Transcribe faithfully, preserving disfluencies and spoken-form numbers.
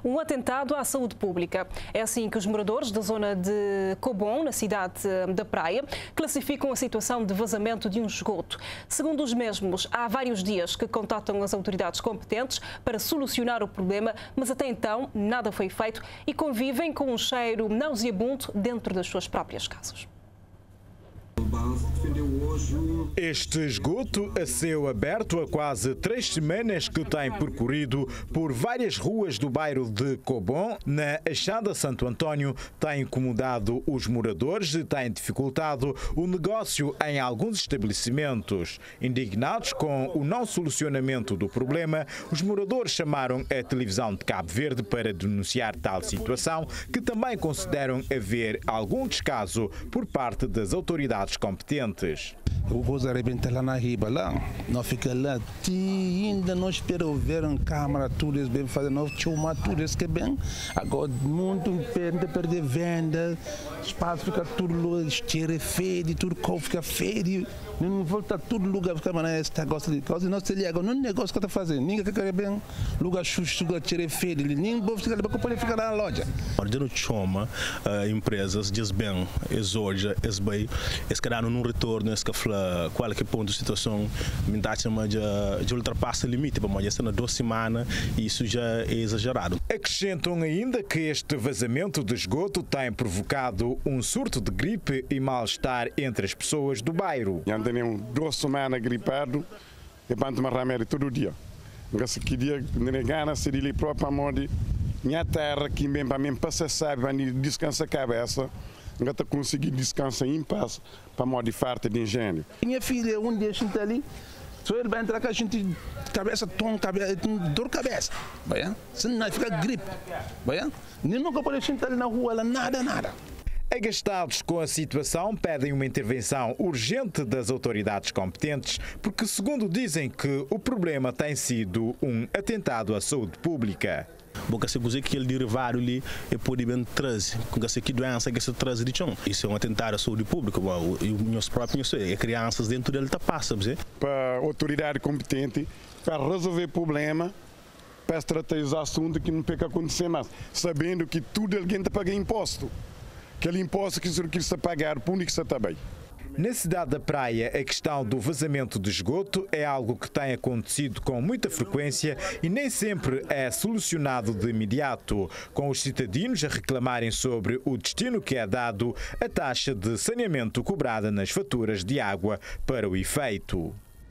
um atentado à saúde pública. É assim que os moradores da zona de Cobom, na cidade da Praia, classificam a situação de vazamento de um esgoto. Segundo os mesmos, há vários dias que contatam as autoridades competentes para solucionar o problema, mas até então nada foi feito e convivem com um cheiro nauseabundo dentro das suas próprias casas. Este esgoto, a céu aberto, há quase três semanas que tem percorrido por várias ruas do bairro de Cobom, na Achada Santo António, tem incomodado os moradores e tem dificultado o negócio em alguns estabelecimentos. Indignados com o não solucionamento do problema, os moradores chamaram a televisão de Cabo Verde para denunciar tal situação, que também consideram haver algum descaso por parte das autoridades competentes. O gozo arrebenta lá na riba, lá, nós ficamos lá, e ainda não esperamos ver uma câmara, tudo isso bem fazendo, nós tínhamos tudo isso que é bem, agora muito perde, perder venda, espaço fica tudo, cheira feio, tudo corpo fica feio, não volta tudo lugar, fica maneira, esta gosta de coisa, nós se liga, não negócio que está fazendo, ninguém quer bem, lugar xuxo, lugar cheira feio, ninguém fica para pode ficar na loja. De no choma, empresas diz bem, exorja, esbei, escrano num retorno, escafla qualquer ponto de situação, me chama de, de ultrapassa o limite, para mais na duas semanas, e isso já é exagerado. Acrescentam ainda que este vazamento de esgoto tem provocado um surto de gripe e mal-estar entre as pessoas do bairro. Já tenho duas semanas gripado e para tomar remédio todo dia. Mas que dia nem gana se ele próprio amor minha terra que bem para mim passa sabe para descansar a cabeça. Não está conseguindo descansar em paz para modo de farta de engenho. Minha filha, um dia a gente ali, só ele vai entrar com a gente, cabeça, tom, cabeça, dor de cabeça. Vai, se não fica gripe. Vai, nem nunca pode a gente ali na rua, lá, nada, nada. Agastados com a situação, pedem uma intervenção urgente das autoridades competentes, porque, segundo dizem, que o problema tem sido um atentado à saúde pública. Porque se você que ele derivado ali é pode bem trazer, com essa que doença que se traz de chão. Isso é um atentado à saúde pública, e os próprios é crianças dentro dele tá passa, para a autoridade competente para resolver o problema, para tratar os assuntos que não pode acontecer mais, sabendo que tudo alguém está pagando imposto, aquele imposto que se está pagar, por onde que está bem. Na cidade da Praia, a questão do vazamento de esgoto é algo que tem acontecido com muita frequência e nem sempre é solucionado de imediato, com os cidadãos a reclamarem sobre o destino que é dado à taxa de saneamento cobrada nas faturas de água para o efeito.